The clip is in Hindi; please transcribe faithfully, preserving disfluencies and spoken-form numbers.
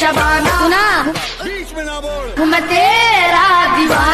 शबाना, सुना बीच में ना बोल, मैं तेरा दीवाना।